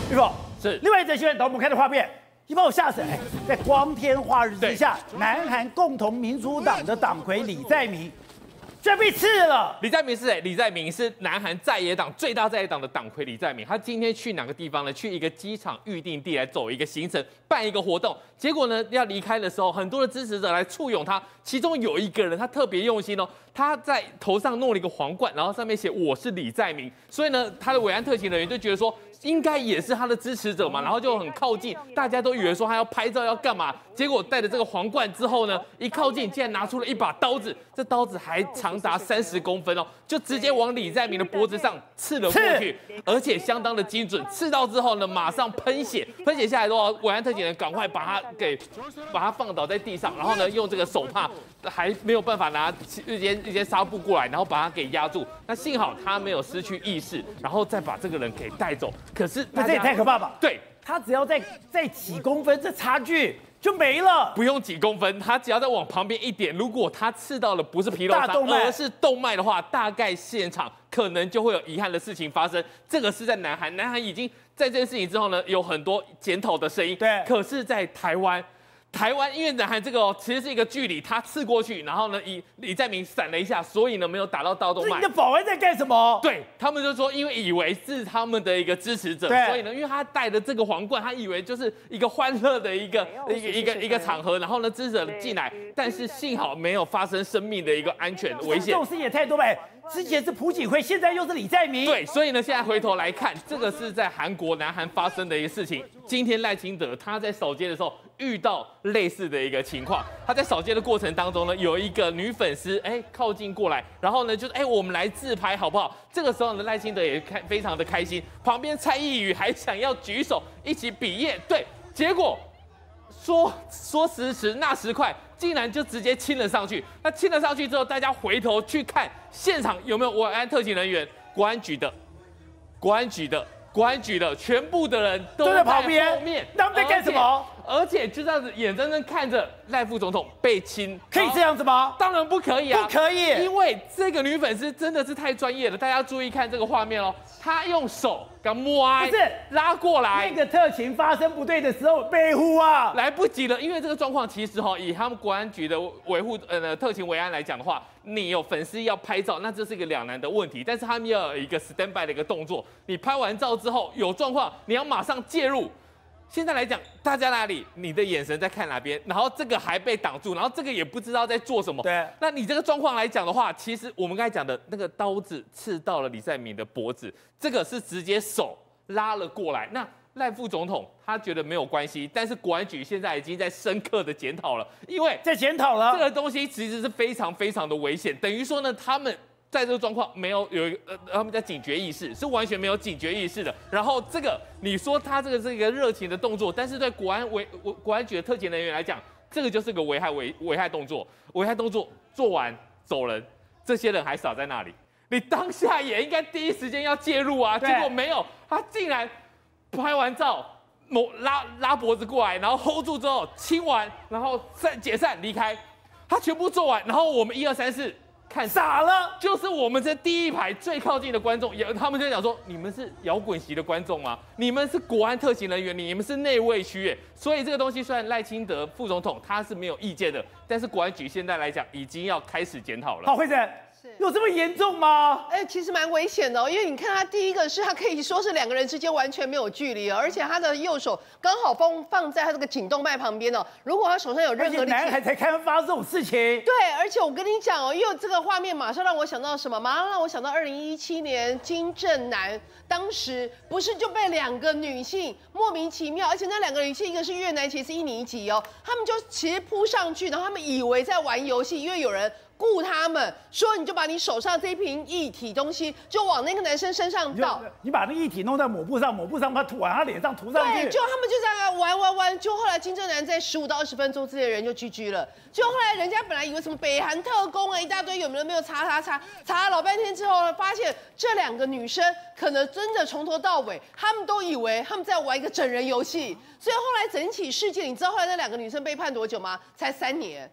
玉凤是另外一则新闻，我们看的画面，你把我吓死！哎，在光天化日之下，南韩共同民主党的党魁李在明居然被刺了。 李在明是南韩在野党最大在野党的党魁李在明，他今天去哪个地方呢？去一个机场预定地来走一个行程，办一个活动。结果呢，要离开的时候，很多的支持者来簇拥他，其中有一个人他特别用心哦，他在头上弄了一个皇冠，然后上面写我是李在明，所以呢，他的维安特勤人员就觉得说，应该也是他的支持者嘛，然后就很靠近，大家都以为说他要拍照要干嘛，结果带着这个皇冠之后呢，一靠近竟然拿出了一把刀子，这刀子还长达30公分哦，就直接往李在明的脖子上刺了过去，而且相当的精准，刺到之后呢，马上喷血下来的话，维安特警人赶快把他放倒在地上，然后呢，用这个手帕还没有办法拿一些纱布过来，然后把他给压住。那幸好他没有失去意识，然后再把这个人给带走。可是这也太可怕吧？ 对， 他只要再几公分，这差距就没了。 不用几公分，他只要再往旁边一点，如果他刺到了不是皮肉伤，而是动脉的话，大概现场可能就会有遗憾的事情发生。这个是在南韩已经在这件事情之后呢，有很多检讨的声音。 对， 可是，在台湾因为南韩这个其实是一个距离，他刺过去，然后呢，李在明闪了一下，所以呢没有打到大动脉。 你的保安在干什么？ 对他们就说，因为以为是他们的一个支持者，所以呢，因为他戴的这个皇冠，他以为就是一个欢乐的一个场合，然后呢，支持者进来，但是幸好没有发生生命的一个安全危险。 这种事也太多呗。之前是朴槿惠，现在又是李在明。 对，所以呢，现在回头来看，这个是在南韩发生的一个事情。今天赖清德他在扫街的时候遇到类似的一个情况，他在扫街的过程当中呢，有一个女粉丝靠近过来，然后呢就是我们来自拍好不好？这个时候呢，赖清德也非常的开心，旁边蔡易余还想要举手一起比耶，对，结果说时迟那时快。竟然就直接亲了上去。那亲了上去之后，大家回头去看现场有没有维安特勤人员、国安局的，全部的人都在旁边后面。 他们在干什么？ 而且就这样子眼睁睁看着赖副总统被亲， 可以这样子吗？ 当然不可以啊， 不可以， 因为这个女粉丝真的是太专业了，大家注意看这个画面哦，她用手给摸， 不是拉过来， 那个特勤发生不对的时候被呼啊， 来不及了，因为这个状况其实以他们国安局的维护特勤维安来讲的话，你有粉丝要拍照，那这是一个两难的问题，但是他们要有一个 stand by 的一个动作，你拍完照之后有状况，你要马上介入。现在来讲，大家哪里？你的眼神在看哪边？然后这个还被挡住，然后这个也不知道在做什么。 对， 那你这个状况来讲的话，其实我们刚才讲的那个刀子刺到了李在明的脖子，这个是直接手拉了过来。那赖副总统他觉得没有关系，但是国安局现在已经在深刻的检讨了，因为在检讨了这个东西其实是非常非常的危险，等于说呢，他们在这个状况没有他们叫警觉意识，是完全没有警觉意识的。然后这个你说他这个是一个热情的动作，但是对国安局的特勤人员来讲，这个就是个危害动作。危害动作做完走人，这些人还傻在那里。你当下也应该第一时间要介入啊，结果没有，他竟然拍完照拉脖子过来，然后 hold 住之后亲完，然后再解散离开，他全部做完，然后我们1、2、3、4。看傻了， 就是我们这第一排最靠近的观众，他们就讲说，你们是摇滚席的观众吗？你们是国安特勤人员，你们是内卫区，所以这个东西虽然赖清德副总统他是没有意见的，但是国安局现在来讲已经要开始检讨了。 好，慧珍。有这么严重吗？ 其实蛮危险的哦，因为你看他第一个是他可以说是两个人之间完全没有距离，而且他的右手刚好放在他这个颈动脉旁边哦。如果他手上有任何力气， 男孩才开发这种事情。 对，而且我跟你讲哦，因为这个画面马上让我想到什么？马上让我想到2017年金正男当时不是就被两个女性莫名其妙，而且那两个女性一个是越南籍，是印尼籍哦，他们就其实扑上去，然后他们以为在玩游戏，因为有人雇他们说，你就把你手上这一瓶液体东西就往那个男生身上倒， 你把那液体弄在抹布上，抹布上把它往他脸上涂上去。 对，就他们就这样玩，就后来金正男在15到20分钟之内人就 GG 了。就后来人家本来以为什么北韩特工一大堆有没有查了老半天之后，发现这两个女生可能真的从头到尾，他们都以为他们在玩一个整人游戏，所以后来整起事件，你知道后来那两个女生被判多久吗？才3年。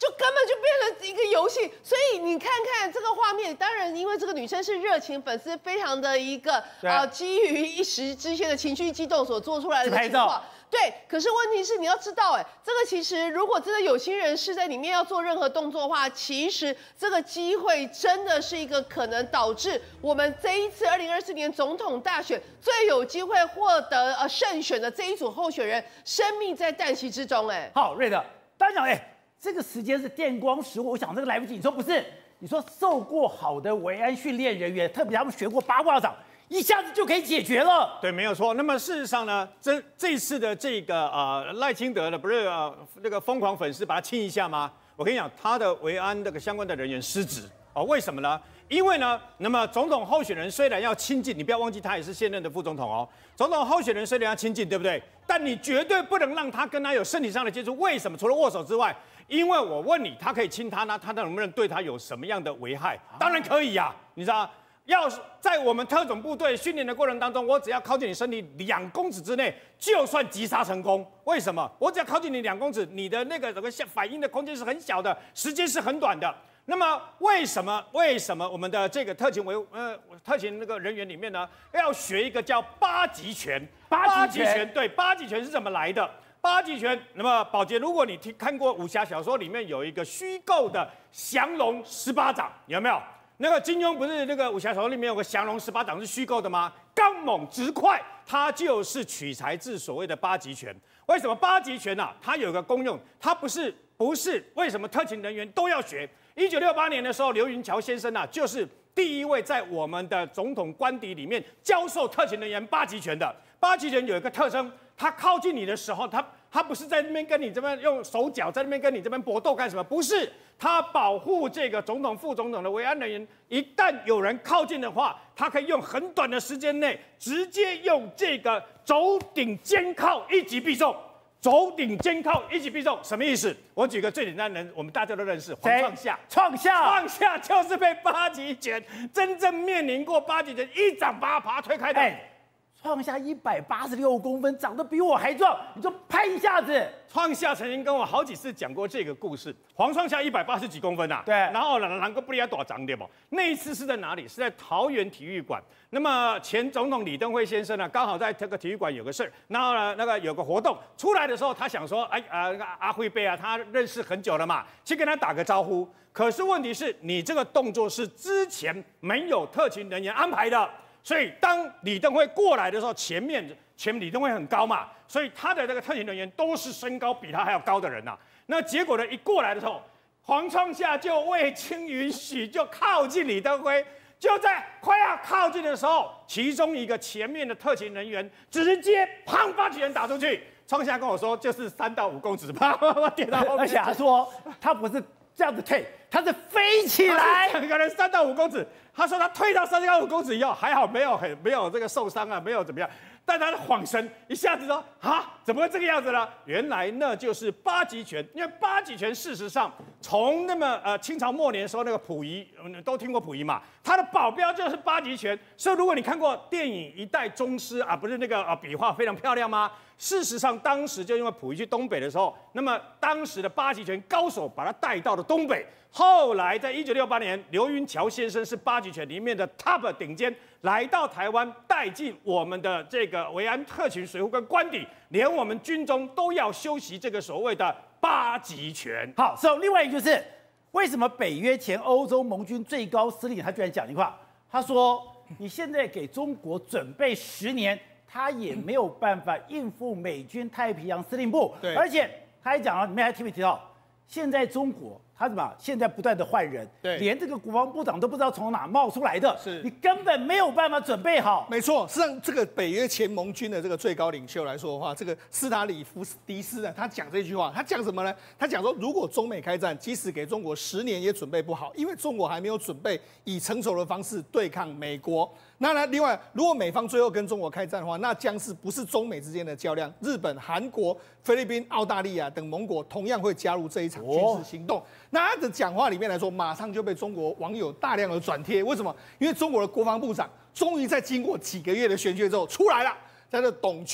就根本就变成一个游戏。所以你看看这个画面，当然因为这个女生是热情粉丝，非常的一个基于一时之间的情绪激动所做出来的情况。对，可是问题是你要知道，这个其实如果真的有心人士在里面要做任何动作的话，其实这个机会真的是一个可能导致我们这一次2024年总统大选最有机会获得胜选的这一组候选人，生命在旦夕之中。 好，瑞德，当然讲，这个时间是电光石火，我想这个来不及。你说不是？你说受过好的维安训练人员，特别他们学过八卦掌。一下子就可以解决了， 对，没有错。那么事实上呢，这次的这个赖清德的不是那个疯狂粉丝把他亲一下吗？我跟你讲，他的维安那个相关的人员失职为什么呢？因为呢，那么总统候选人虽然要亲近，你不要忘记他也是现任的副总统哦。总统候选人虽然要亲近，对不对？但你绝对不能让他跟他有身体上的接触。为什么？除了握手之外，因为我问你，他可以亲他呢，他能不能对他有什么样的危害？当然可以呀，你知道。要是在我们特种部队训练的过程当中，我只要靠近你身体2公尺之内，就算击杀成功。为什么？我只要靠近你2公尺，你的那个整个反应的空间是很小的，时间是很短的。那么为什么我们的这个特勤那个人员里面呢，要学一个叫八极拳？八极拳，对，八极拳是怎么来的？八极拳，那么宝杰，如果你看过武侠小说，里面有一个虚构的降龙18掌，有没有？那个金庸不是那个武侠小说里面有个降龙18掌是虚构的吗？刚猛直快，它就是取材自所谓的八极拳。为什么八极拳啊？它有一个功用，它不是为什么特勤人员都要学？1968年的时候，刘云桥先生啊，就是第一位在我们的总统官邸里面教授特勤人员八极拳的。八极拳有一个特征，他靠近你的时候，他不是在那边跟你这边用手脚在那边跟你这边搏斗干什么？不是，他保护这个总统、副总统的维安人员。一旦有人靠近的话，他可以用很短的时间内，直接用这个肘顶肩靠一击必中。肘顶肩靠一击必中，什么意思？我举个最简单的人，我们大家都认识，黄创夏。创夏就是被八极拳真正面临过八极拳一掌把他推开的。 创夏186公分，长得比我还壮，你就拍一下子。 创夏曾经跟我好几次讲过这个故事。黄创夏180几公分啊， 对， 然后能够不要多长点不？那一次是在哪里？是在桃园体育馆。那么前总统李登辉先生呢，刚好在这个体育馆有个事儿，然后呢，那个有个活动出来的时候，他想说，那个阿辉贝啊，他认识很久了嘛，去跟他打个招呼。可是问题是你这个动作是之前没有特勤人员安排的。所以当李登辉过来的时候，前面李登辉很高嘛，所以他的这个特勤人员都是身高比他还要高的人呐。那结果呢，一过来的时候，黄创夏就未经允许就靠近李登辉，就在快要靠近的时候，其中一个前面的特勤人员直接砰把几人打出去。创夏跟我说，就是3到5公尺，啪跌到后面。 而且他说他不是这样子退，他是飞起来， 可能3到5公尺。他说他退到3到5公尺以后，还好没有这个受伤啊，没有怎么样。但他晃神，一下子说啊，怎么会这个样子呢？原来那就是八极拳。因为八极拳事实上从那么清朝末年的时候，那个溥仪都听过溥仪嘛，他的保镖就是八极拳。所以如果你看过电影《一代宗师》啊，不是那个笔画非常漂亮吗？事实上当时就因为溥仪去东北的时候，那么当时的八极拳高手把他带到了东北。后来在1968年，刘云桥先生是八极拳里面的 top 顶尖，来到台湾带进我们的这个维安特勤水户跟官邸，连我们军中都要修习这个所谓的八极拳。 好，另外一个就是为什么北约前欧洲盟军最高司令他居然讲一句话，他说你现在给中国准备10年，他也没有办法应付美军太平洋司令部。 对， 而且他还讲了，你们还提没提到，现在中国他怎么现在不断的换人， 对， 连这个国防部长都不知道从哪冒出来的， 是你根本没有办法准备好。 没错，实际上这个北约前盟军的这个最高领袖来说的话，这个斯塔里夫迪斯呢，他讲这句话，他讲什么呢？他讲说，如果中美开战，即使给中国10年也准备不好，因为中国还没有准备以成熟的方式对抗美国。那另外，如果美方最后跟中国开战的话，那将是不是中美之间的较量？日本、韩国、菲律宾、澳大利亚等盟国同样会加入这一场军事行动。那他的讲话里面来说，马上就被中国网友大量的转贴。为什么？因为中国的国防部长终于在经过几个月的玄学之后出来了，叫做董军。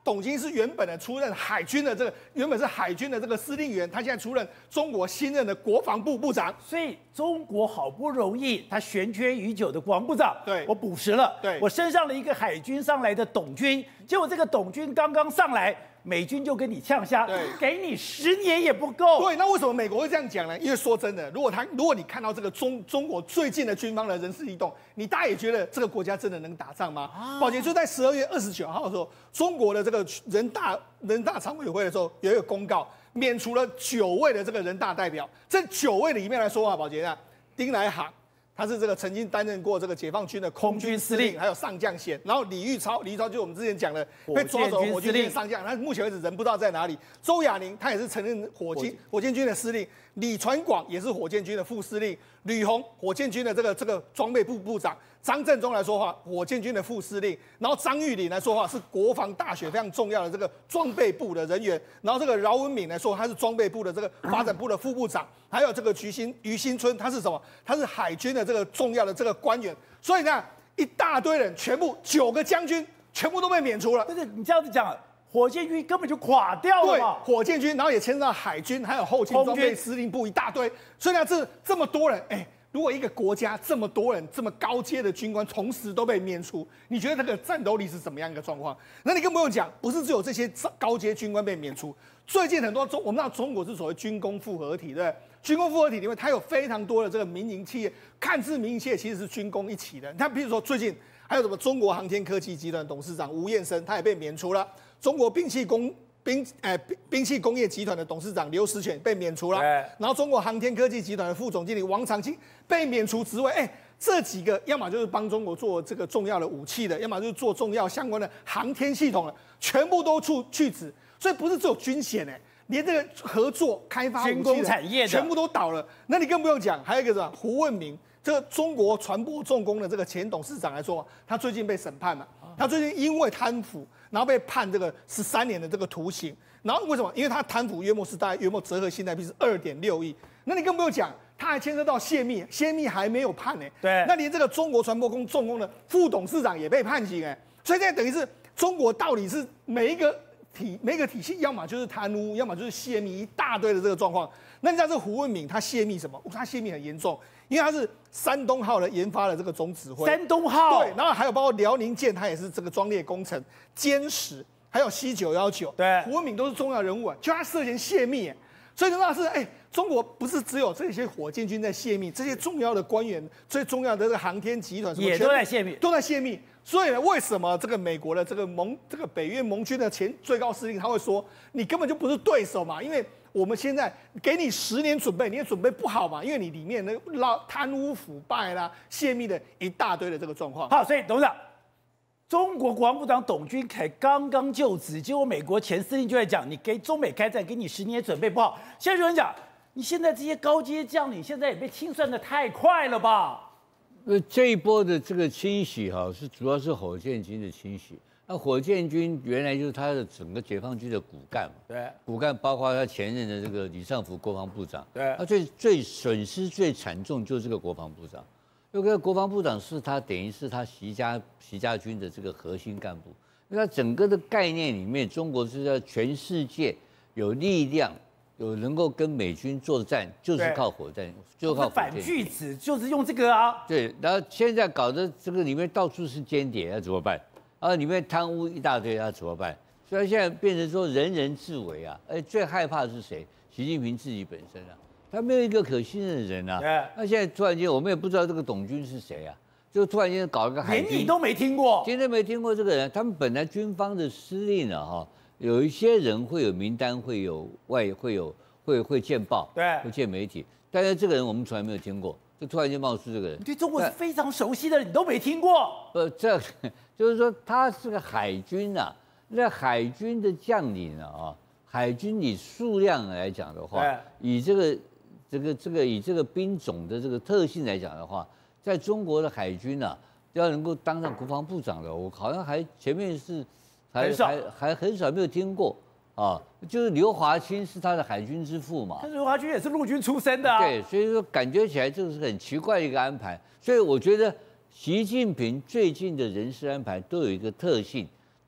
董卿是原本的出任海军的原本是海军的这个司令员，他现在出任中国新任的国防部部长。 所以中国好不容易他悬缺已久的国防部长， 对我补实了， 对我升上了一个海军上来的董军，结果这个董军刚刚上来，美军就跟你呛虾， 对给你10年也不够。 对，那为什么美国会这样讲呢？因为说真的，如果你看到这个中国最近的军方的人事异动，你大家也觉得这个国家真的能打仗吗？宝杰就在12月29号的时候，中国的这个人大常委会的时候有一个公告，免除了9位的这个人大代表。这9位里面来说啊，宝杰啊，丁来航。他是这个曾经担任过这个解放军的空军司令，还有上将衔。然后李玉超就是我们之前讲的被抓走火箭军上将，他目前为止人不知道在哪里。周亚宁他也是曾任火箭军的司令，李传广也是火箭军的副司令，吕鸿火箭军的这个装备部部长，张振中来说话火箭军的副司令，然后张玉麟来说话是国防大学非常重要的这个装备部的人员，然后这个饶文敏来说他是装备部的这个发展部的副部长，还有这个于新春他是什么？他是海军的这个重要的这个官员，所以呢一大堆人全部9个将军全部都被免除了。 但是你这样子讲，火箭军根本就垮掉了嘛。 对，火箭军，然后也牵涉到海军，还有后勤装备司令部一大堆。所以呢，这么多人，如果一个国家这么多人，这么高阶的军官同时都被免除，你觉得那个战斗力是怎么样一个状况？那你更不用讲，不是只有这些高阶军官被免除，最近很多我们知道中国是所谓军工复合体，对不对？军工复合体里面，它有非常多的这个民营企业，看似民营企业其实是军工一起的。你看，比如说最近还有什么中国航天科技集团董事长吴彦生，他也被免除了；中国兵器工业集团的董事长刘石泉被免除了，然后中国航天科技集团的副总经理王长青被免除职位。这几个要么就是帮中国做这个重要的武器的，要么就是做重要相关的航天系统的，全部都去职。所以不是只有军险连这个合作开发军工产业的全部都倒了。那你更不用讲，还有一个什么胡问明，这个中国船舶重工的这个前董事长来说，他最近被审判了。他最近因为贪腐，然后被判这个13年的这个徒刑。然后为什么？因为他贪腐约莫折合新台币是2.6亿。那你更不用讲，他还牵涉到泄密，泄密还没有判对， 那连这个中国船舶重工的副董事长也被判刑所以现在等于是中国到底是每一个体系，要么就是贪污，要么就是泄密，一大堆的这个状况。那你知道这胡文敏他泄密什么？他泄密很严重，因为他是山东号的研发的这个总指挥。 山东号对，然后还有包括辽宁舰，他也是这个装列工程、歼10，还有C919。 对， 胡文敏都是重要人物就他涉嫌泄密所以那是中国不是只有这些火箭军在泄密，这些重要的官员、最重要的这个航天集团也都在泄密， 都在泄密。所以呢，为什么这个美国的这个北约盟军的前最高司令他会说，你根本就不是对手嘛？因为我们现在给你10年准备，你也准备不好嘛？因为你里面的贪污腐败啦、泄密的一大堆的这个状况。 好，所以董事长，中国国防部长董军凯刚刚就职，结果美国前司令就在讲，你给中美开战，给你10年准备不好。现在有人讲，你现在这些高阶将领现在也被清算的太快了吧？ 这一波的这个清洗主要是火箭军的清洗。那火箭军原来就是他的整个解放军的骨干嘛， 对， 骨干包括他前任的这个李尚福国防部长， 对， 他最损失最惨重就是这个国防部长，因为国防部长是他等于是他习家军的这个核心干部，因为他整个的概念里面，中国是在全世界有力量。有能够跟美军作战，就是靠火箭，就是靠反句子，就是用这个啊。 对，然后现在搞得这个里面到处是间谍，要怎么办？里面贪污一大堆，要怎么办？所以现在变成说人人自危啊！最害怕的是谁？习近平自己本身啊，他没有一个可信任的人啊。那现在突然间，我们也不知道这个董军是谁啊，就突然间搞一个海军， 连你都没听过， 今天没听过这个人。他们本来军方的司令有一些人会有名单，会见报， 对， 会见媒体。但是这个人我们从来没有听过，就突然间冒出这个人。 你对中国是非常熟悉的人，你都没听过。 这就是说他是个海军那海军的将领海军以数量来讲的话，以这个兵种的这个特性来讲的话，在中国的海军要能够当上国防部长的，我好像还前面是。还很少没有听过就是刘华清是他的海军之父嘛， 但是刘华清也是陆军出身的对，所以说感觉起来这是很奇怪的一个安排。所以我觉得习近平最近的人事安排都有一个特性，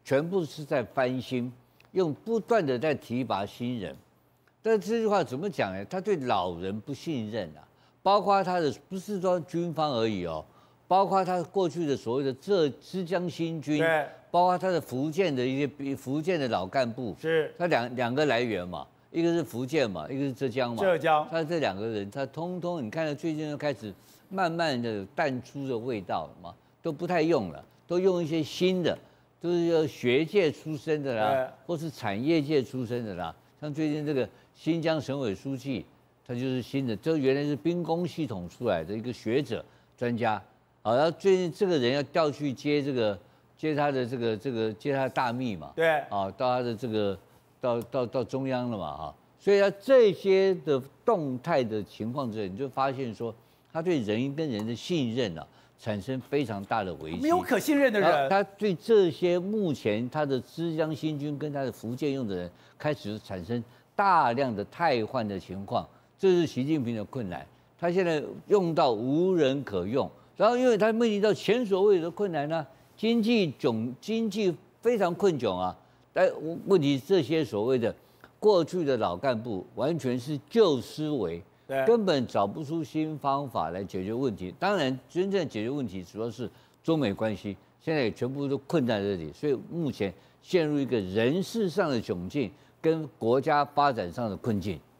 全部是在翻新，用不断的在提拔新人。但这句话怎么讲呢？他对老人不信任啊，包括他的不是说军方而已哦，包括他过去的所谓的浙江新军， 对， 包括他的福建的一些福建的老干部， 是他两个来源嘛，一个是福建嘛，一个是浙江嘛， 浙江， 他这两个人，他通通你看，最近就开始慢慢的淡出的味道了嘛，都不太用了，都用一些新的，都是学界出身的啦，或是产业界出身的啦，像最近这个新疆省委书记，他就是新的，这原来是兵工系统出来的一个学者专家，好，然后最近这个人要调去接他的接他的大秘嘛， 对， 啊，到他的这个到中央了嘛，哈，所以他这些的动态的情况之下，你就发现说，他对人跟人的信任啊，产生非常大的危机， 没有可信任的人， 他对这些目前他的浙江新军跟他的福建用的人，开始产生大量的汰换的情况，这是习近平的困难。他现在用到无人可用，然后因为他面临到前所未有的困难呢、经济非常困窘啊。但问题这些所谓的过去的老干部完全是旧思维，根本找不出新方法来解决问题。当然，真正解决问题主要是中美关系，现在也全部都困在这里，所以目前陷入一个人事上的窘境跟国家发展上的困境。